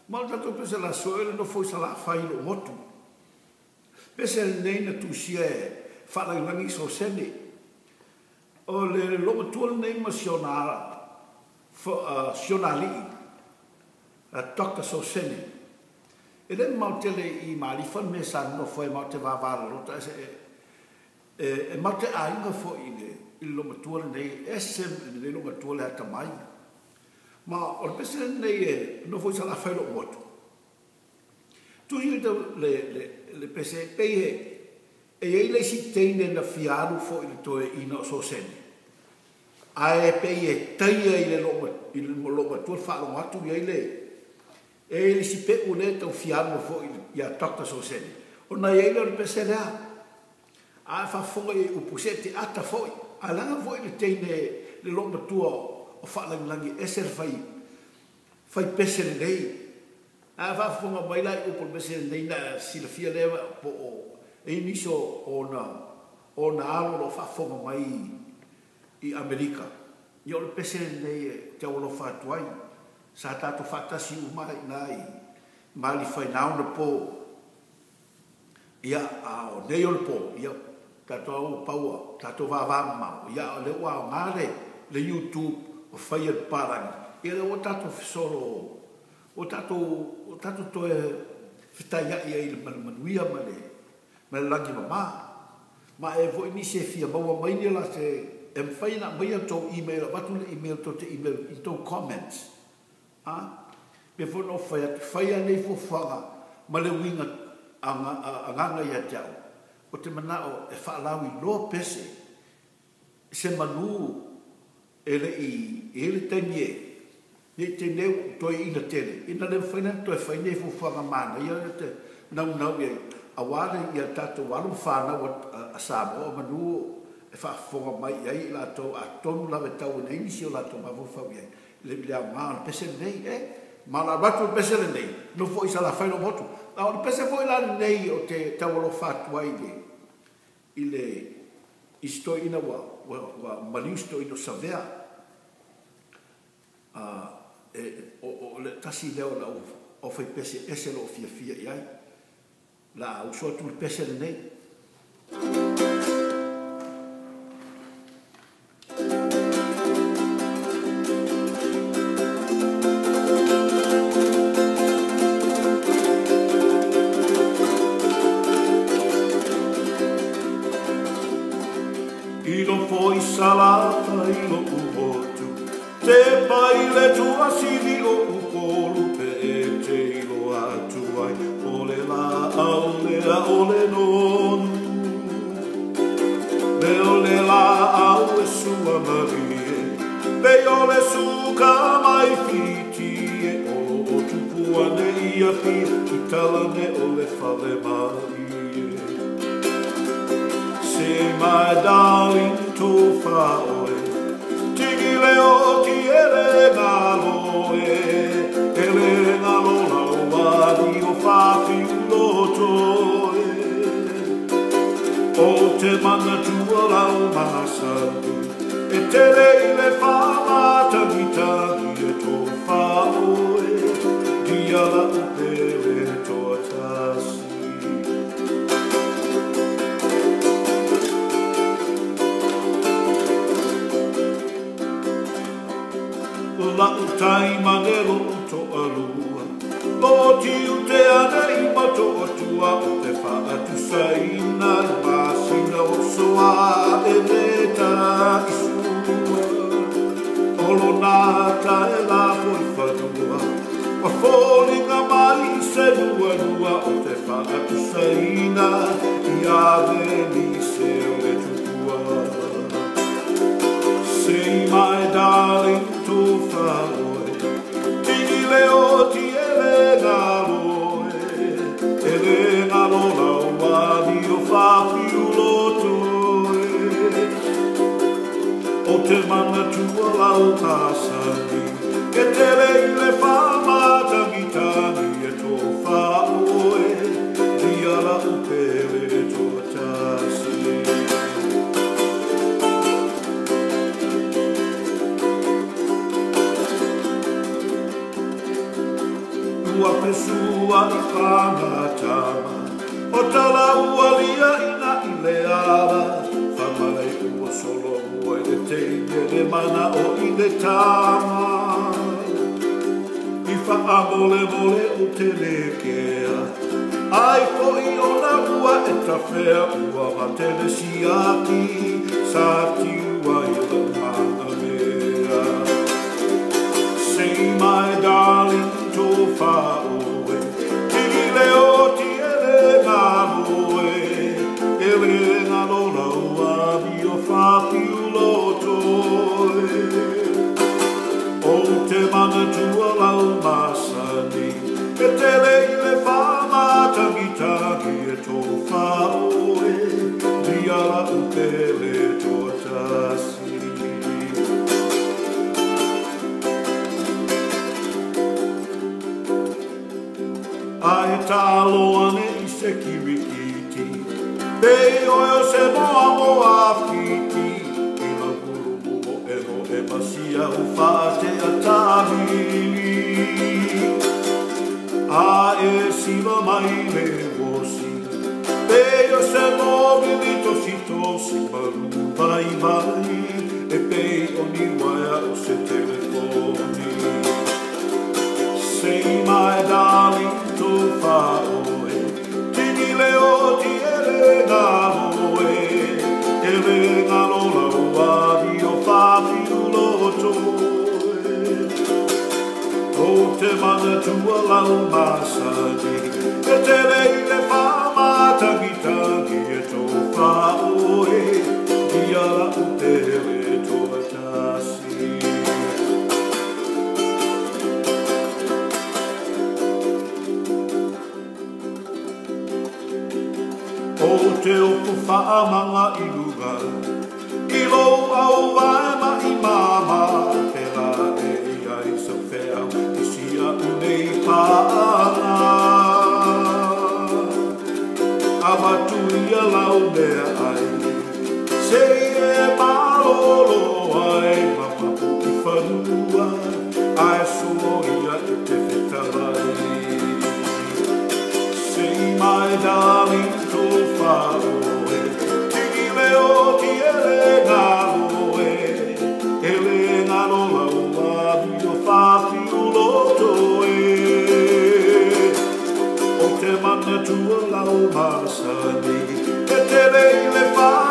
Ma tatou pese la so ele no foi sala fai lo motu. Pese nei na tu sia fa la ngi so sene. O le lo motu nei masionara fo sionali. A toka so sene. Ele mautele I mali fon me san no foi maute va va lo ta e maute ainga fo il lo motu nei esse le lo motu le tamai. Ma o pese nei no foi sala fai lo motu. Tu le pese pei e ele si teine na fiaru fo il to ino so sen. Ai pei e taia ile lo motu fa lo motu ele si pe une to fiaru fo ia toka so sen. Ona ele le pese la a fa fo e o pusete ata fo ala fo ile teine le lo motu o fa langi eser fai pese nei a va fonga mai lai o por pese nei na silafia leva po e inicio ona alo lo fa fonga mai I Amerika io le pese nei te o lo fa tuai sa tato fatta si mai nai mali fai na no po ia a o nei o po ia tato o paua tato va ma ia le wa ngare le YouTube o fai parang ele o tato solo o tato to fitaia ia il manuia ma lagi ma e vo inisi fia ma mai ni la se em fai na mai to email ba tu email to te email into comments be vo no fai nei fo fanga ma le winga anga ia tau o te mana o e fa lawi lo pese se manu ele tenie ni te neu to ina tele ina le faina to e faina fu fanga mana ia te nau ia awale ia tato walu fana wa asabo manu e fa fonga mai ia la to atonu la tau nei ni sio la to ma fu fa ia le ma pese nei ma la batu pese nei no foi sa la faina motu la pese foi la nei o te tawolo fatu ai ile isto ina wa malisto ino savea o le tasi leo la o fai pese ese lo fia iai la o so tu pese nei Ilo foi salata ilo umotu te pai le tua sili o upolu pe e te ilo atu ai ole la ole non be ole la au e sua marie be ole su ka mai fiti e o tupu ane ia pi kitala ne ole fale mai Say my darling to far Tigi leo ti ele ngalo la wadi o fa fiuloto O te mana tua la masa E te le fa mata mitagi e to fa Dia la upele to atasi La utai manelo to alua Lo ti ute ana I mato atua o te wha atu saina I masina o soa e veta isua Olo nata e la foi whanua Wa fōlinga mai se nua o te wha atu saina I ave ni se le tukua Say my darling to far Tigi leo ti ele ngalo la wadi o fa fiuloto O te mana tua la ukasani Ke te le fa matangi e to fa oe Dia la upele to tasi Ua pesua I whanatama O tala ua lia ina I le ala Whamai ua solo mua I le teine le mana o I le tama I whaamole mole o te lekea Ai foi ona ua e tawhea ua ma te le siaki Sa ti ua I le mana mea Say my darling to whaoe Tini leo ti ele ngā moe Ele ngā lola ua mi o whāpiu lotoe O te mana tua lau masani E tele I le whama tangi e tō whaoe Diara u tele tō tasi Ai talo ane I se kirikiti Pei oio se moa moa fiti I na guru mo e no e masia u whate a tāwini A e siwa mai le wosi Pei o se mobi vito si maru vai vai E pei o ni waia o se telefoni Say my darling to whaoe Tini leo ti ele ngā moe Ele ngā lola ua vi o whāwhiu lotoe O te mana tua lau masani E tele I le whama tangi e tō whaoe Diara u tele tō tasi O te oku whaamanga I luga I lou au waema I mama Pela e ai sa whea I sia unei paanga Amatu ia lau mea ai Se e malolo ai Mama puki whanua Ai suo ia e te whetalai Say my darling to whaoe Tini leo ki ele ngā moe Ele ngā lola ua mi o whāwhiu lotoe O te mana tua lau masani E tele I le whā